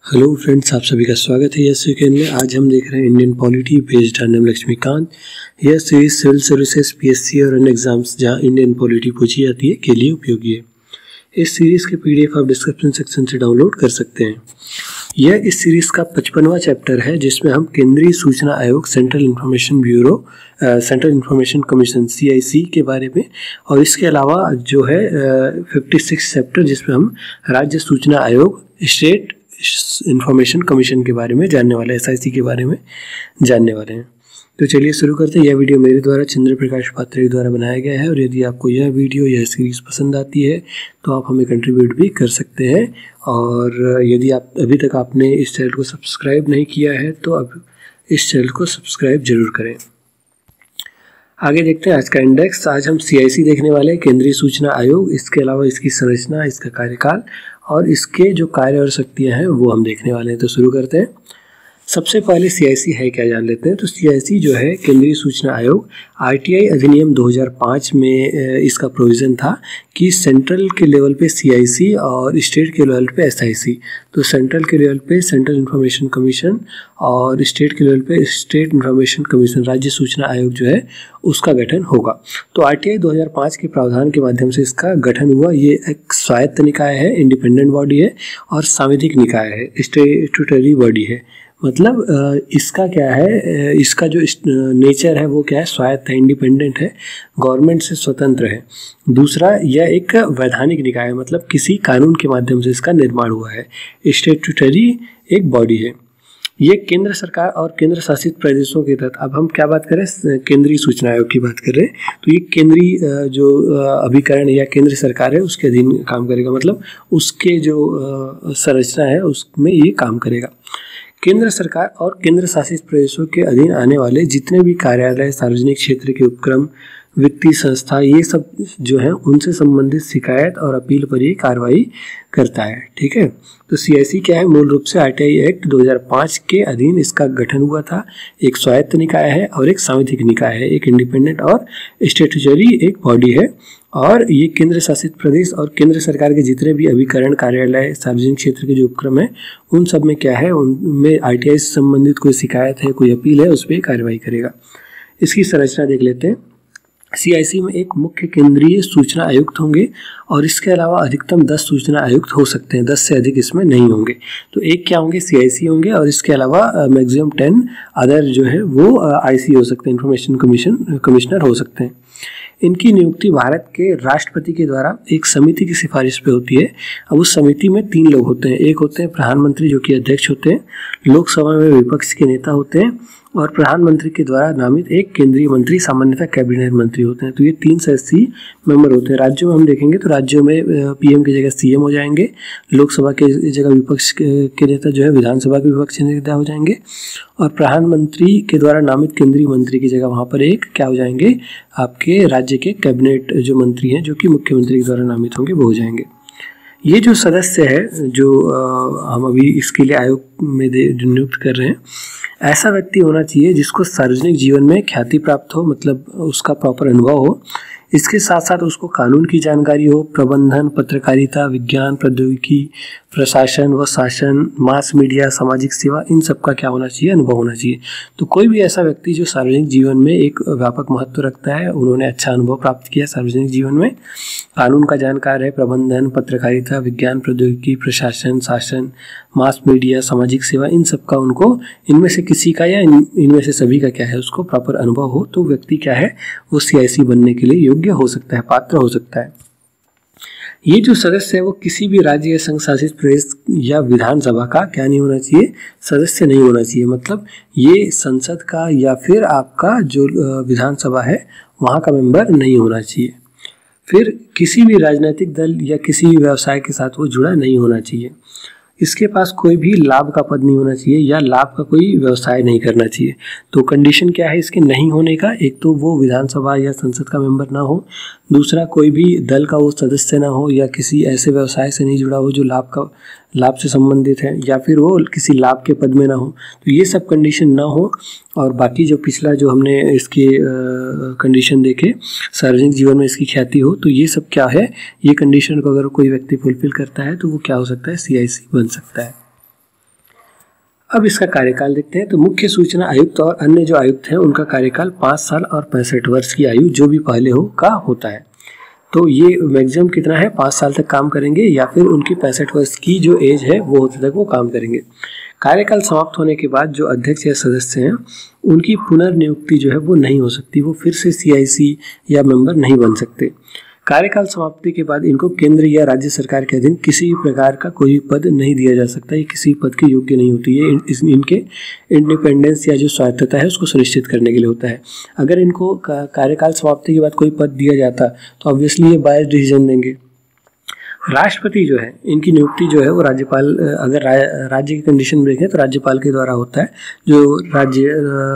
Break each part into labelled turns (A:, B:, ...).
A: Hello friends, आप सभी का स्वागत है यस वीकेंड में। आज हम देख रहे हैं Indian polity based on Laxmikanth. यह सीरीज सिविल सर्विसेज, पीएससी और अन्य एग्जाम्स जहां इंडियन पॉलिटी पूछी जाती है के लिए उपयोगी है। इस सीरीज के पीडीएफ आप डिस्क्रिप्शन सेक्शन से डाउनलोड कर सकते हैं। यह इस सीरीज का 55वां चैप्टर है, जिसमें हम केंद्रीय सूचना आयोग, central information bureau, central information commission CIC के बारे में, और इसके अलावा जो है 56 चैप्टर जिसमें हम राज्य सूचना आयोग, स्टेट इंफॉर्मेशन कमीशन के बारे में जानने वाले, SIC के बारे में जानने वाले हैं। तो चलिए शुरू करते हैं। यह वीडियो मेरे द्वारा चंद्र प्रकाश पात्रे द्वारा बनाया गया है, और यदि आपको यह वीडियो, यह सीरीज़ पसंद आती है तो आप हमें कंट्रीब्यूट भी कर सकते हैं। और यदि आप अभी तक आपने इस चैनल को सब्सक्राइब नहीं किया है तो अब इस चैनल को सब्सक्राइब जरूर करें। आगे देखते हैं आज का इंडेक्स। आज हम CIC देखने वाले हैं, केंद्रीय सूचना आयोग। इसके अलावा इसकी संरचना, इसका कार्यकाल और इसके जो कार्य और शक्तियाँ हैं वो हम देखने वाले हैं। तो शुरू करते हैं। सबसे पहले CIC है क्या जान लेते हैं। तो CIC जो है केंद्रीय सूचना आयोग, RTI अधिनियम 2005 में इसका प्रोविज़न था कि सेंट्रल के लेवल पे CIC और स्टेट के लेवल पे SIC। तो सेंट्रल के लेवल पे सेंट्रल इंफॉर्मेशन कमीशन और स्टेट के लेवल पे स्टेट इंफॉर्मेशन कमीशन, राज्य सूचना आयोग जो है उसका गठन होगा। तो RTI 2005 के प्रावधान के माध्यम से इसका गठन हुआ। ये एक स्वायत्त निकाय है, इंडिपेंडेंट बॉडी है और सांविधिक निकाय है, स्टैट्यूटरी बॉडी है। मतलब इसका क्या है, इसका जो नेचर है वो क्या है, स्वायत्त है, इंडिपेंडेंट है, गवर्नमेंट से स्वतंत्र है। दूसरा, यह एक वैधानिक निकाय है, मतलब किसी कानून के माध्यम से इसका निर्माण हुआ है। स्टैट्यूटरी एक बॉडी है। ये केंद्र सरकार और केंद्र शासित प्रदेशों के तहत, अब हम क्या बात करें, केंद्रीय सूचना आयोग की बात कर रहे हैं। तो ये केंद्रीय जो अभिकरण या केंद्र सरकार है उसके अधीन काम करेगा, मतलब उसके जो संरचना है उसमें ये काम करेगा। केंद्र सरकार और केंद्र शासित प्रदेशों के अधीन आने वाले जितने भी कार्यालय, सार्वजनिक क्षेत्र के उपक्रम, वित्तीय संस्था, ये सब जो है उनसे संबंधित शिकायत और अपील पर ये कार्रवाई करता है। ठीक है। तो CIC क्या है, मूल रूप से RTI एक्ट 2005 के अधीन इसका गठन हुआ था। एक स्वायत्त निकाय है और एक सांविधिक निकाय है, एक इंडिपेंडेंट और स्टैट्यूटरी एक बॉडी है। और ये केंद्र शासित प्रदेश और केंद्र सरकार के जितने भी अभिकरण, कार्यालय, सार्वजनिक क्षेत्र के जो उपक्रम है उन सब में क्या है, उनमें RTI से संबंधित कोई शिकायत है, कोई अपील है, उस पर कार्रवाई करेगा। इसकी संरचना देख लेते हैं। CIC में एक मुख्य केंद्रीय सूचना आयुक्त होंगे और इसके अलावा अधिकतम 10 सूचना आयुक्त हो सकते हैं, 10 से अधिक इसमें नहीं होंगे। तो एक क्या होंगे, CIC होंगे, और इसके अलावा मैक्सिमम 10 अदर जो है वो IC हो सकते हैं, इंफॉर्मेशन कमिश्नर हो सकते हैं। इनकी नियुक्ति भारत के राष्ट्रपति के द्वारा एक समिति की सिफारिश पे होती है। अब उस समिति में 3 लोग होते हैं। एक होते हैं प्रधानमंत्री जो कि अध्यक्ष होते हैं, लोकसभा में विपक्ष के नेता होते हैं, और प्रधानमंत्री के द्वारा नामित एक केंद्रीय मंत्री, सामान्यतः कैबिनेट मंत्री होते हैं। तो ये 3 सदस्यीय मेंबर होते हैं। राज्यों में हम देखेंगे तो राज्यों में PM की जगह CM हो जाएंगे, लोकसभा के जगह विपक्ष के नेता जो है विधानसभा के विपक्ष के नेता हो जाएंगे, और प्रधानमंत्री के द्वारा नामित केंद्रीय मंत्री की जगह वहाँ पर एक क्या हो जाएंगे, आपके राज्य के कैबिनेट जो मंत्री हैं, जो कि मुख्यमंत्री के द्वारा नामित होंगे, वो हो जाएंगे। ये जो सदस्य है जो हम अभी इसके लिए आयोग में नियुक्त कर रहे हैं, ऐसा व्यक्ति होना चाहिए जिसको सार्वजनिक जीवन में ख्याति प्राप्त हो, मतलब उसका प्रॉपर अनुभव हो। इसके साथ साथ उसको कानून की जानकारी हो, प्रबंधन, पत्रकारिता, विज्ञान, प्रौद्योगिकी, प्रशासन व शासन, मास मीडिया, सामाजिक सेवा, इन सब का क्या होना चाहिए, अनुभव होना चाहिए। तो कोई भी ऐसा व्यक्ति जो सार्वजनिक जीवन में एक व्यापक महत्व रखता है, उन्होंने अच्छा अनुभव प्राप्त किया सार्वजनिक जीवन में, कानून का जानकार है, प्रबंधन, पत्रकारिता, विज्ञान, प्रौद्योगिकी, प्रशासन, शासन, मास मीडिया, सामाजिक सेवा, इन सब का उनको, इनमें से किसी का या इनमें से सभी का क्या है, उसको प्रॉपर अनुभव हो, तो व्यक्ति क्या है वो CIC बनने के लिए योग्य हो सकता है, पात्र हो सकता है। ये जो सदस्य है वो किसी भी राज्य या संघ शासित प्रदेश या विधानसभा का क्या नहीं होना चाहिए, सदस्य नहीं होना चाहिए। मतलब ये संसद का या फिर आपका जो विधानसभा है वहाँ का मेंबर नहीं होना चाहिए। फिर किसी भी राजनीतिक दल या किसी भी व्यवसाय के साथ वो जुड़ा नहीं होना चाहिए। इसके पास कोई भी लाभ का पद नहीं होना चाहिए या लाभ का कोई व्यवसाय नहीं करना चाहिए। तो कंडीशन क्या है इसके नहीं होने का, एक तो वो विधानसभा या संसद का मेंबर ना हो, दूसरा कोई भी दल का वो सदस्य ना हो, या किसी ऐसे व्यवसाय से नहीं जुड़ा हो जो लाभ से संबंधित है, या फिर वो किसी लाभ के पद में ना हो। तो ये सब कंडीशन ना हो। और बाकी जो पिछला जो हमने इसके कंडीशन देखे, सार्वजनिक जीवन में इसकी ख्याति हो, तो ये सब क्या है, ये कंडीशन को अगर कोई व्यक्ति फुलफिल करता है तो वो क्या हो सकता है, CIC बन सकता है। अब इसका कार्यकाल देखते हैं। तो मुख्य सूचना आयुक्त और अन्य जो आयुक्त हैं उनका कार्यकाल 5 साल और 65 वर्ष की आयु जो भी पहले हो का होता है। तो ये मैक्सिमम कितना है, 5 साल तक काम करेंगे या फिर उनकी 65 वर्ष की जो एज है वो होते तक वो काम करेंगे। कार्यकाल समाप्त होने के बाद जो अध्यक्ष या सदस्य हैं उनकी पुनर्नियुक्ति जो है वो नहीं हो सकती, वो फिर से CIC या मेंबर नहीं बन सकते। कार्यकाल समाप्ति के बाद इनको केंद्र या राज्य सरकार के अधीन किसी भी प्रकार का कोई पद नहीं दिया जा सकता, ये किसी पद के योग्य नहीं होती है। इनके इंडिपेंडेंस या जो स्वायत्तता है उसको सुनिश्चित करने के लिए होता है। अगर इनको कार्यकाल समाप्ति के बाद कोई पद दिया जाता तो ऑब्वियसली ये बायस डिसीजन देंगे। राष्ट्रपति जो है इनकी नियुक्ति जो है वो राज्यपाल, अगर राज्य की कंडीशन में देखें तो राज्यपाल के द्वारा होता है, जो राज्य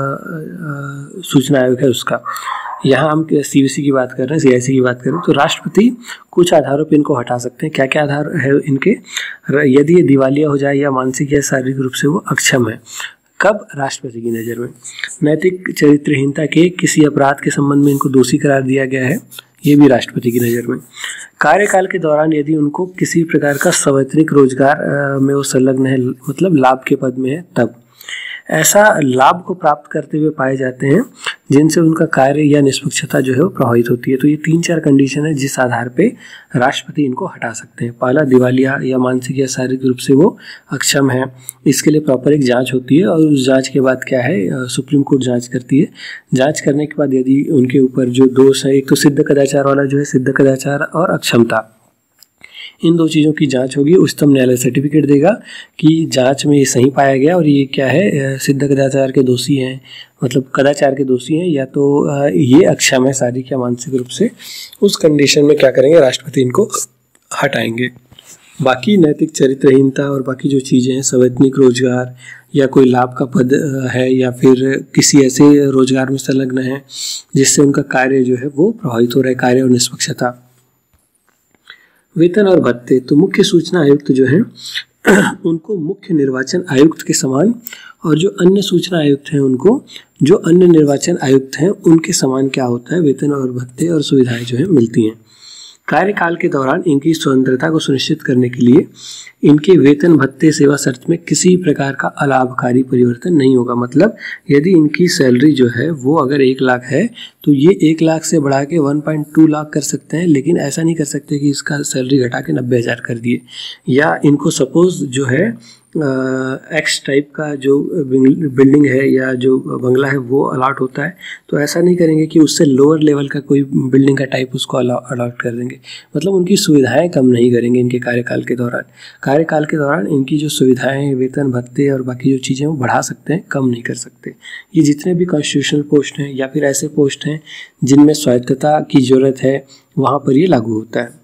A: सूचना आयोग है उसका। यहाँ हम CBC की बात कर रहे हैं, CIC की बात कर रहे हैं। तो राष्ट्रपति कुछ आधारों पर इनको हटा सकते हैं। क्या क्या आधार है इनके, यदि ये दिवालिया हो जाए या मानसिक या शारीरिक रूप से वो अक्षम है। कब, राष्ट्रपति की नज़र में। नैतिक चरित्रहीनता के किसी अपराध के संबंध में इनको दोषी करार दिया गया है, ये भी राष्ट्रपति की नज़र में। कार्यकाल के दौरान यदि उनको किसी प्रकार का संवैतनिक रोजगार में वो संलग्न है, मतलब लाभ के पद में है, तब ऐसा लाभ को प्राप्त करते हुए पाए जाते हैं जिनसे उनका कार्य या निष्पक्षता जो है वो प्रभावित होती है। तो ये 3-4 कंडीशन है जिस आधार पे राष्ट्रपति इनको हटा सकते हैं। पहला, दिवालिया या मानसिक या शारीरिक रूप से वो अक्षम है, इसके लिए प्रॉपर एक जांच होती है और उस जांच के बाद क्या है, सुप्रीम कोर्ट जांच करती है। जांच करने के बाद यदि उनके ऊपर जो दोष है, एक तो सिद्ध कदाचार वाला जो है, सिद्ध कदाचार और अक्षमता, इन 2 चीज़ों की जांच होगी। उच्चतम न्यायालय सर्टिफिकेट देगा कि जांच में ये सही पाया गया और ये क्या है, सिद्ध कदाचार के दोषी हैं, मतलब कदाचार के दोषी हैं, या तो ये अक्षम है शारीरिक या मानसिक रूप से। उस कंडीशन में क्या करेंगे, राष्ट्रपति इनको हटाएंगे। बाकी नैतिक चरित्रहीनता और बाकी जो चीज़ें हैं, संवैतनिक रोजगार या कोई लाभ का पद है या फिर किसी ऐसे रोजगार में संलग्न है जिससे उनका कार्य जो है वो प्रभावित हो रहा है, कार्य और निष्पक्षता। वेतन और भत्ते, तो मुख्य सूचना आयुक्त जो हैं उनको मुख्य निर्वाचन आयुक्त के समान, और जो अन्य सूचना आयुक्त हैं उनको जो अन्य निर्वाचन आयुक्त हैं उनके समान क्या होता है, वेतन और भत्ते और सुविधाएं जो है मिलती हैं। कार्यकाल के दौरान इनकी स्वतंत्रता को सुनिश्चित करने के लिए इनके वेतन भत्ते सेवा शर्त में किसी प्रकार का अलाभकारी परिवर्तन नहीं होगा। मतलब यदि इनकी सैलरी जो है वो अगर 1 लाख है तो ये 1 लाख से बढ़ा के 1.2 लाख कर सकते हैं, लेकिन ऐसा नहीं कर सकते कि इसका सैलरी घटा के 90,000 कर दिए। या इनको सपोज जो है एक्स टाइप का जो बिल्डिंग है या जो बंगला है वो अलॉट होता है, तो ऐसा नहीं करेंगे कि उससे लोअर लेवल का कोई बिल्डिंग का टाइप उसको अलॉट कर देंगे। मतलब उनकी सुविधाएं कम नहीं करेंगे इनके कार्यकाल के दौरान। कार्यकाल के दौरान इनकी जो सुविधाएं, वेतन भत्ते और बाकी जो चीज़ें वो बढ़ा सकते हैं, कम नहीं कर सकते। ये जितने भी कॉन्स्टिट्यूशनल पोस्ट हैं या फिर ऐसे पोस्ट हैं जिनमें स्वायत्तता की ज़रूरत है, वहाँ पर ये लागू होता है।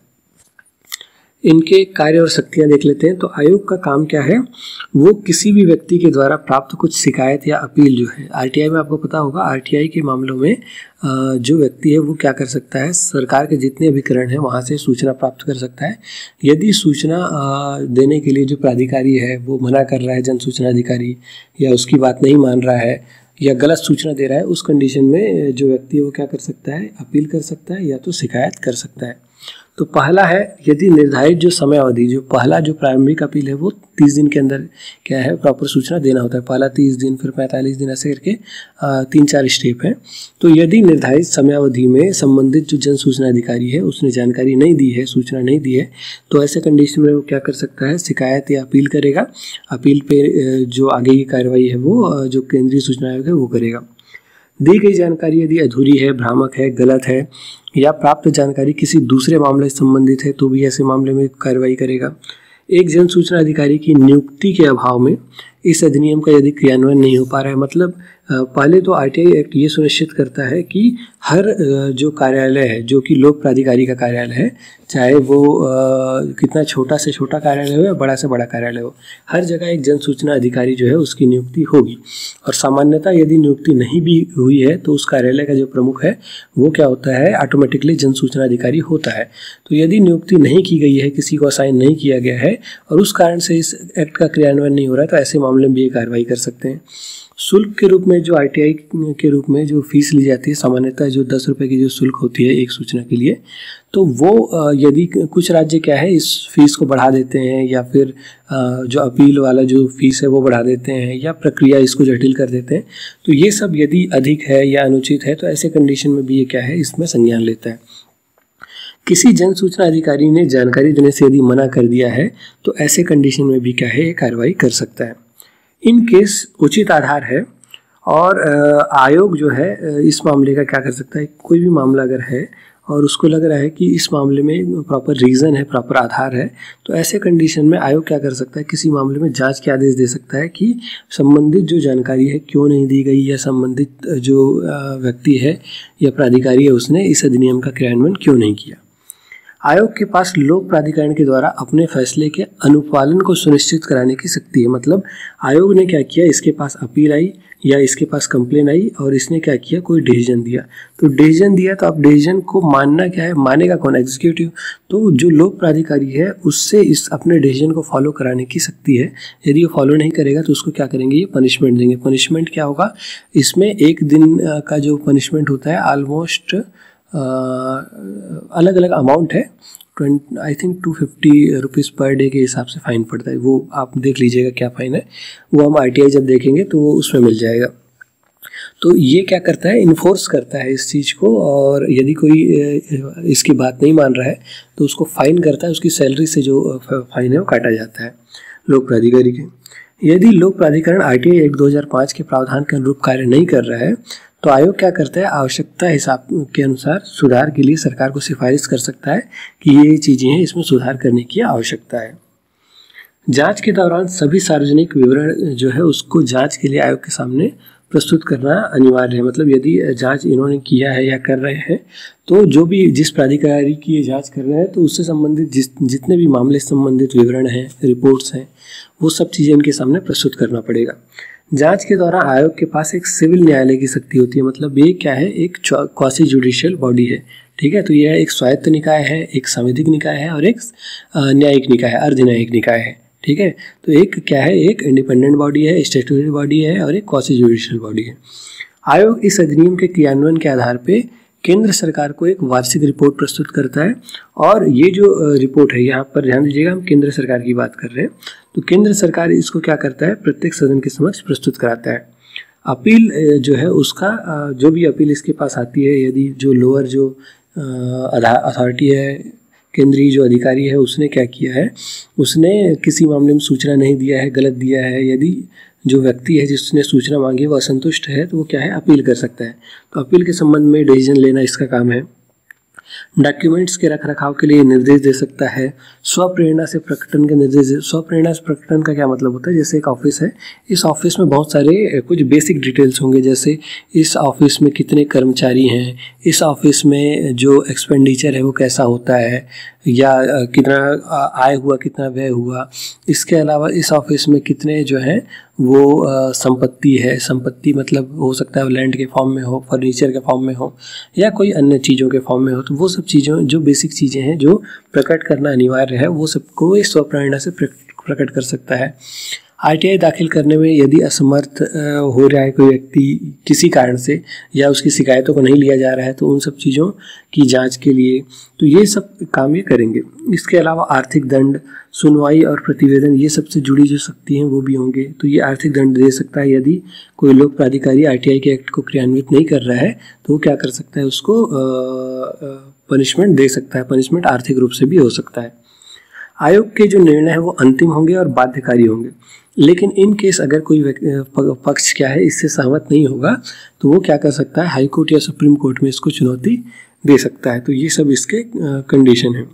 A: इनके कार्य और शक्तियाँ देख लेते हैं। तो आयोग का काम क्या है, वो किसी भी व्यक्ति के द्वारा प्राप्त कुछ शिकायत या अपील जो है, RTI में आपको पता होगा, RTI के मामलों में जो व्यक्ति है वो क्या कर सकता है, सरकार के जितने अभिकरण हैं वहाँ से सूचना प्राप्त कर सकता है। यदि सूचना देने के लिए जो प्राधिकारी है वो मना कर रहा है, जन सूचना अधिकारी, या उसकी बात नहीं मान रहा है या गलत सूचना दे रहा है, उस कंडीशन में जो व्यक्ति है वो क्या कर सकता है, अपील कर सकता है या तो शिकायत कर सकता है। तो पहला है, यदि निर्धारित जो समय अवधि, जो पहला जो प्रारंभिक अपील है वो 30 दिन के अंदर क्या है प्रॉपर सूचना देना होता है। पहला 30 दिन, फिर 45 दिन, ऐसे करके 3-4 स्टेप हैं। तो यदि निर्धारित समयावधि में संबंधित जो जन सूचना अधिकारी है उसने जानकारी नहीं दी है, सूचना नहीं दी है, तो ऐसे कंडीशन में वो क्या कर सकता है, शिकायत या अपील करेगा। अपील पे जो आगे की कार्रवाई है वो जो केंद्रीय सूचना आयोग है वो करेगा। दी गई जानकारी यदि अधूरी है, भ्रामक है, गलत है या प्राप्त जानकारी किसी दूसरे मामले से संबंधित है तो भी ऐसे मामले में कार्रवाई करेगा। एक जन सूचना अधिकारी की नियुक्ति के अभाव में इस अधिनियम का यदि क्रियान्वयन नहीं हो पा रहा है, मतलब पहले तो RTI एक्ट ये सुनिश्चित करता है कि हर जो कार्यालय है, जो कि लोक प्राधिकारी का कार्यालय है, चाहे वो कितना छोटा से छोटा कार्यालय हो या बड़ा से बड़ा कार्यालय हो, हर जगह एक जन सूचना अधिकारी जो है उसकी नियुक्ति होगी। और सामान्यतः यदि नियुक्ति नहीं भी हुई है तो उस कार्यालय का जो प्रमुख है वो क्या होता है, ऑटोमेटिकली जन सूचना अधिकारी होता है। तो यदि नियुक्ति नहीं की गई है, किसी को असाइन नहीं किया गया है और उस कारण से इस एक्ट का क्रियान्वयन नहीं हो रहा है, तो ऐसे मामले में भी ये कार्रवाई कर सकते हैं। शुल्क के रूप में जो RTI के रूप में जो फीस ली जाती है, सामान्यतः जो 10 रुपये की जो शुल्क होती है एक सूचना के लिए, तो वो यदि कुछ राज्य क्या है इस फीस को बढ़ा देते हैं या फिर जो अपील वाला जो फीस है वो बढ़ा देते हैं या प्रक्रिया इसको जटिल कर देते हैं, तो ये सब यदि अधिक है या अनुचित है तो ऐसे कंडीशन में भी ये क्या है इसमें संज्ञान लेता है। किसी जन सूचना अधिकारी ने जानकारी देने से यदि मना कर दिया है तो ऐसे कंडीशन में भी क्या है ये कार्रवाई कर सकता है। इन केस उचित आधार है और आयोग जो है इस मामले का क्या कर सकता है, कोई भी मामला अगर है और उसको लग रहा है कि इस मामले में प्रॉपर रीज़न है, प्रॉपर आधार है, तो ऐसे कंडीशन में आयोग क्या कर सकता है, किसी मामले में जांच के आदेश दे सकता है कि संबंधित जो जानकारी है क्यों नहीं दी गई या संबंधित जो व्यक्ति है या प्राधिकारी है उसने इस अधिनियम का क्रियान्वयन क्यों नहीं किया। आयोग के पास लोक प्राधिकरण के द्वारा अपने फैसले के अनुपालन को सुनिश्चित कराने की शक्ति है। मतलब आयोग ने क्या किया, इसके पास अपील आई या इसके पास कंप्लेन आई और इसने क्या किया, कोई डिसीजन दिया, तो डिसीजन दिया तो अब डिसीजन को मानना क्या है, मानेगा कौन, एग्जीक्यूटिव। तो जो लोक प्राधिकारी है उससे इस अपने डिसीजन को फॉलो कराने की शक्ति है। यदि वो फॉलो नहीं करेगा तो उसको क्या करेंगे, ये पनिशमेंट देंगे। पनिशमेंट क्या होगा, इसमें एक दिन का जो पनिशमेंट होता है ऑलमोस्ट अलग अलग अमाउंट है, I think 250 rupees per day के हिसाब से फ़ाइन पड़ता है। वो आप देख लीजिएगा क्या फ़ाइन है, वो हम RTI जब देखेंगे तो उसमें मिल जाएगा। तो ये क्या करता है, इन्फोर्स करता है इस चीज़ को, और यदि कोई इसकी बात नहीं मान रहा है तो उसको फ़ाइन करता है, उसकी सैलरी से जो फ़ाइन है वो काटा जाता है लोक प्राधिकारी के। यदि लोक प्राधिकरण RTI एक्ट 2005 के प्रावधान के अनुरूप कार्य नहीं कर रहा है तो आयोग क्या करता है, आवश्यकता हिसाब के अनुसार सुधार के लिए सरकार को सिफारिश कर सकता है कि ये चीज़ें हैं, इसमें सुधार करने की आवश्यकता है। जांच के दौरान सभी सार्वजनिक विवरण जो है उसको जांच के लिए आयोग के सामने प्रस्तुत करना अनिवार्य है। मतलब यदि जांच इन्होंने किया है या कर रहे हैं तो जो भी जिस प्राधिकारी की ये जांच कर रहे हैं तो उससे संबंधित जितने भी मामले संबंधित विवरण हैं, रिपोर्ट्स हैं, वो सब चीज़ें इनके सामने प्रस्तुत करना पड़ेगा। जांच के दौरान आयोग के पास एक सिविल न्यायालय की शक्ति होती है। मतलब ये क्या है, एक क्वासी जुडिशियल बॉडी है, ठीक है। तो यह एक स्वायत्त निकाय है, एक सांविधिक निकाय है और एक न्यायिक निकाय है, अर्धन्यायिक निकाय है, ठीक है। तो एक क्या है, एक इंडिपेंडेंट बॉडी है, स्टैट्यूटरी बॉडी है और एक क्वासी जुडिशियल बॉडी है। आयोग इस अधिनियम के क्रियान्वयन के आधार पे केंद्र सरकार को एक वार्षिक रिपोर्ट प्रस्तुत करता है, और ये जो रिपोर्ट है, यहाँ पर ध्यान दीजिएगा हम केंद्र सरकार की बात कर रहे हैं, तो केंद्र सरकार इसको क्या करता है, प्रत्येक सदन के समक्ष प्रस्तुत कराता है। अपील जो है उसका जो भी अपील इसके पास आती है, यदि जो लोअर जो अथॉरिटी है, केंद्रीय जो अधिकारी है, उसने क्या किया है, उसने किसी मामले में सूचना नहीं दिया है, गलत दिया है, यदि जो व्यक्ति है जिसने सूचना मांगी वो असंतुष्ट है तो वो क्या है, अपील कर सकता है। तो अपील के संबंध में डिसीजन लेना इसका काम है। डॉक्यूमेंट्स के रखरखाव के लिए निर्देश दे सकता है। स्वप्रेरणा से प्रकटन के निर्देश, स्वप्रेरणा से प्रकटन का क्या मतलब होता है, जैसे एक ऑफिस है, इस ऑफिस में बहुत सारे कुछ बेसिक डिटेल्स होंगे, जैसे इस ऑफिस में कितने कर्मचारी हैं, इस ऑफिस में जो एक्सपेंडिचर है वो कैसा होता है, या कितना आय हुआ, कितना व्यय हुआ। इसके अलावा इस ऑफिस में कितने जो हैं वो संपत्ति है, संपत्ति मतलब हो सकता है लैंड के फॉर्म में हो, फर्नीचर के फॉर्म में हो, या कोई अन्य चीज़ों के फॉर्म में हो। तो वो सब चीज़ों जो बेसिक चीज़ें हैं जो प्रकट करना अनिवार्य है, वो सबको इस स्वप्रेरणा से प्रकट कर सकता है। RTI दाखिल करने में यदि असमर्थ हो रहा है कोई व्यक्ति किसी कारण से, या उसकी शिकायतों को नहीं लिया जा रहा है, तो उन सब चीज़ों की जांच के लिए तो ये सब काम ये करेंगे। इसके अलावा आर्थिक दंड, सुनवाई और प्रतिवेदन, ये सबसे जुड़ी जो शक्ति हैं वो भी होंगे। तो ये आर्थिक दंड दे सकता है, यदि कोई लोक प्राधिकारी RTI के एक्ट को क्रियान्वित नहीं कर रहा है तो वो क्या कर सकता है, उसको पनिशमेंट दे सकता है। पनिशमेंट आर्थिक रूप से भी हो सकता है। आयोग के जो निर्णय है वो अंतिम होंगे और बाध्यकारी होंगे, लेकिन इन केस अगर कोई पक्ष क्या है इससे सहमत नहीं होगा तो वो क्या कर सकता है, हाई कोर्ट या सुप्रीम कोर्ट में इसको चुनौती दे सकता है। तो ये सब इसके कंडीशन है।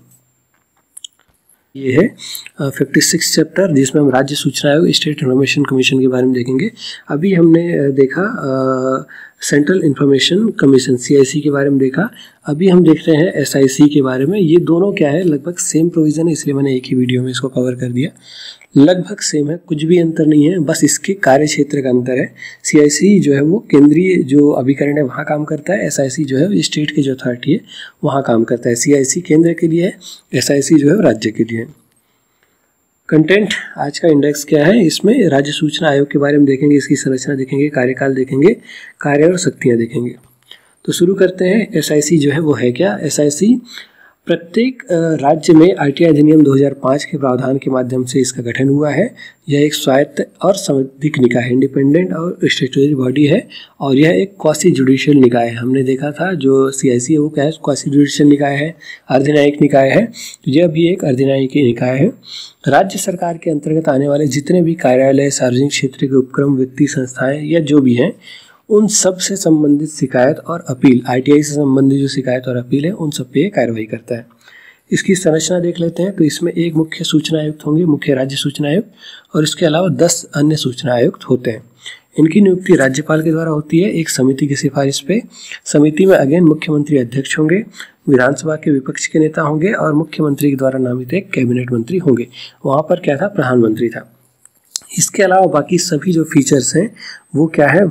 A: ये है 56 चैप्टर, जिसमें हम राज्य सूचना आयोग, स्टेट इन्फॉर्मेशन कमीशन के बारे में देखेंगे। अभी हमने देखा सेंट्रल इन्फॉर्मेशन कमीशन CIC के बारे में देखा। अभी हम देख रहे हैं SIC के बारे में। ये दोनों क्या है, लगभग सेम प्रोविज़न है, इसलिए मैंने एक ही वीडियो में इसको कवर कर दिया। लगभग सेम है, कुछ भी अंतर नहीं है, बस इसके कार्य क्षेत्र का अंतर है। CIC जो है वो केंद्रीय जो अभिकरण है वहाँ काम करता है, SIC जो है स्टेट की जो अथॉरिटी है वहाँ काम करता है। CIC केंद्र के लिए है, SIC जो है राज्य के लिए है। कंटेंट आज का इंडेक्स क्या है, इसमें राज्य सूचना आयोग के बारे में देखेंगे, इसकी संरचना देखेंगे, कार्यकाल देखेंगे, कार्य और शक्तियाँ देखेंगे। तो शुरू करते हैं। एसआईसी जो है वो है क्या? एसआईसी प्रत्येक राज्य में आरटीआई अधिनियम 2005 के प्रावधान के माध्यम से इसका गठन हुआ है। यह एक स्वायत्त और संवैधानिक निकाय है, इंडिपेंडेंट और स्टैट्यूटरी बॉडी है, और यह एक क्वासी जुडिशियल निकाय है। हमने देखा था जो सीआईसी है वो क्या है? क्वासी जुडिशियल निकाय है, अर्धन्यायिक निकाय है। तो यह भी एक अर्धन्यायिक निकाय है। राज्य सरकार के अंतर्गत आने वाले जितने भी कार्यालय, सार्वजनिक क्षेत्र के उपक्रम, वित्तीय संस्थाएं या जो भी हैं, उन सब से संबंधित शिकायत और अपील, आरटीआई से संबंधित जो शिकायत और अपील है उन सब पे कार्रवाई करता है। इसकी संरचना देख लेते हैं। तो इसमें एक मुख्य सूचना आयुक्त होंगे, मुख्य राज्य सूचना आयुक्त, और इसके अलावा 10 अन्य सूचना आयुक्त होते हैं। इनकी नियुक्ति राज्यपाल के द्वारा होती है एक समिति की सिफारिश पे। समिति में अगेन मुख्यमंत्री अध्यक्ष होंगे, विधानसभा के विपक्ष के नेता होंगे और मुख्यमंत्री के द्वारा नामित एक कैबिनेट मंत्री होंगे। वहाँ पर क्या था? प्रधानमंत्री था। इसके अलावा बाकी सभी जो फीचर्स हैं वो क्या है?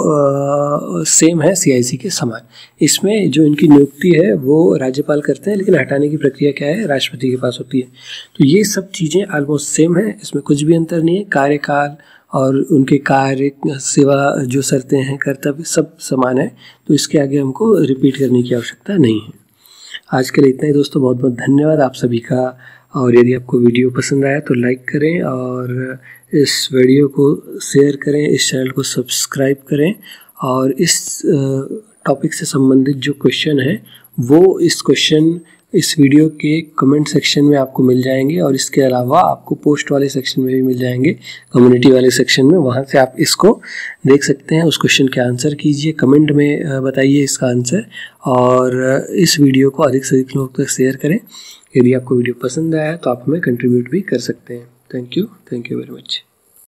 A: वो सेम है सीआईसी के समान। इसमें जो इनकी नियुक्ति है वो राज्यपाल करते हैं, लेकिन हटाने की प्रक्रिया क्या है? राष्ट्रपति के पास होती है। तो ये सब चीज़ें ऑलमोस्ट सेम है, इसमें कुछ भी अंतर नहीं है। कार्यकाल और उनके कार्य, सेवा जो शर्तें हैं, कर्तव्य सब समान है। तो इसके आगे हमको रिपीट करने की आवश्यकता नहीं है। आज के लिए इतना ही दोस्तों, बहुत बहुत धन्यवाद आप सभी का। और यदि आपको वीडियो पसंद आया तो लाइक करें और इस वीडियो को शेयर करें, इस चैनल को सब्सक्राइब करें, और इस टॉपिक से संबंधित जो क्वेश्चन है वो इस वीडियो के कमेंट सेक्शन में आपको मिल जाएंगे, और इसके अलावा आपको पोस्ट वाले सेक्शन में भी मिल जाएंगे, कम्युनिटी वाले सेक्शन में। वहाँ से आप इसको देख सकते हैं। उस क्वेश्चन के आंसर कीजिए, कमेंट में बताइए इसका आंसर, और इस वीडियो को अधिक से अधिक लोग तक शेयर करें। यदि आपको वीडियो पसंद आया तो आप हमें कंट्रीब्यूट भी कर सकते हैं। Thank you very much.